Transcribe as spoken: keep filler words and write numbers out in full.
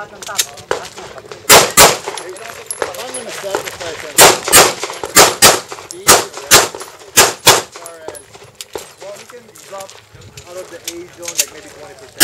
lahat ng top. Lahat ng top. I'm going to sacrifice on speed as far as, well, you can drop out of the A zone like maybe twenty percent.